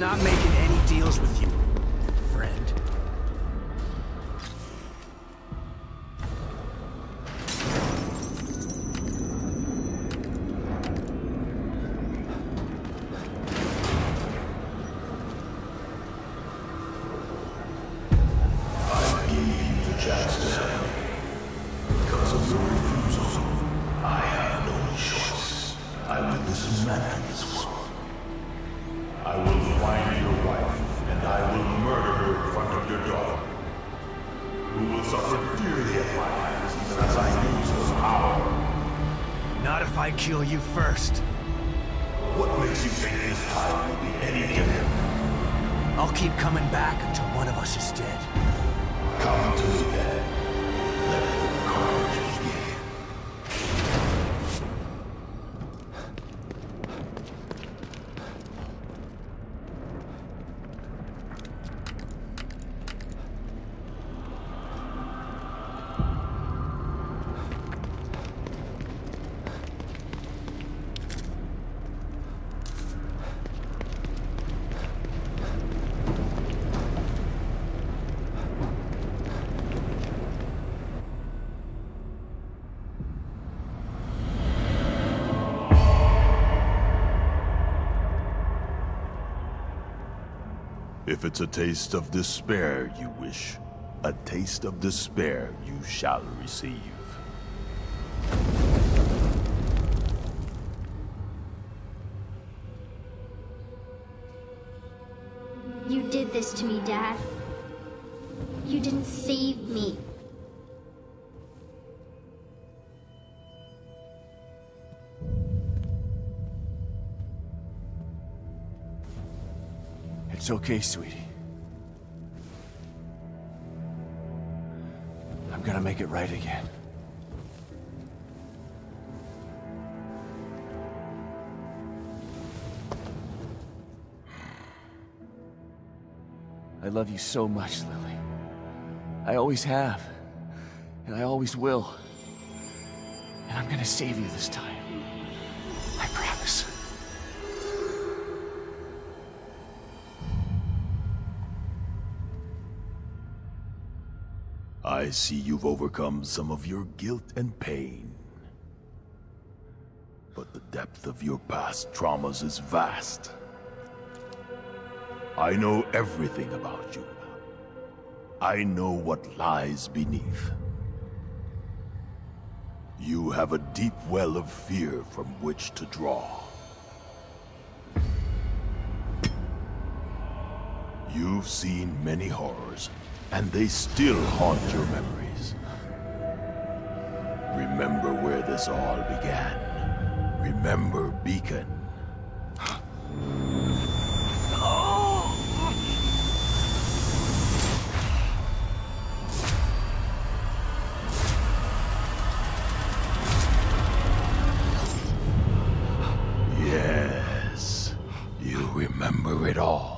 not making any deals with you, friend. I kill you first. What makes you think this time will be any different? I'll keep coming back until one of us is dead. Come to me then. Let the carnage begin. If it's a taste of despair you wish, a taste of despair you shall receive. You did this to me, Dad. You didn't save me. It's okay, sweetie. I'm gonna make it right again. I love you so much, Lily. I always have. And I always will. And I'm gonna save you this time. I promise. I see you've overcome some of your guilt and pain. But the depth of your past traumas is vast. I know everything about you. I know what lies beneath. You have a deep well of fear from which to draw. You've seen many horrors, and they still haunt your memories. Remember where this all began. Remember Beacon. Yes, you remember it all.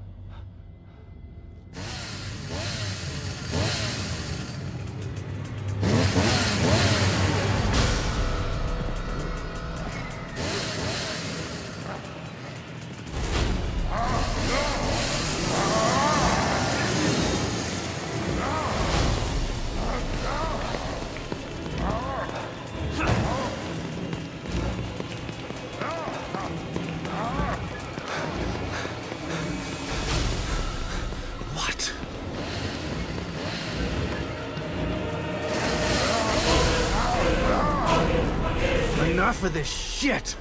Enough of this shit!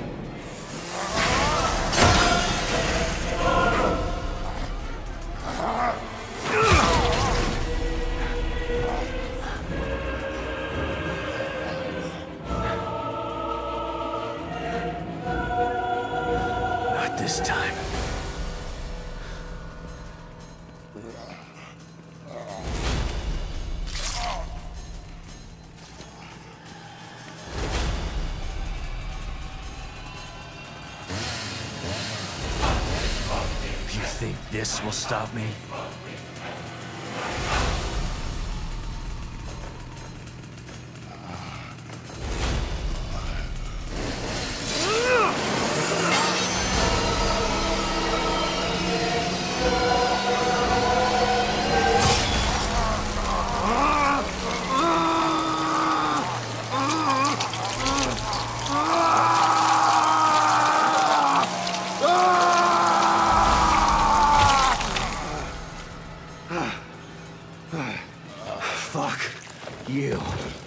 Not this time. Think this will stop me? Fuck you.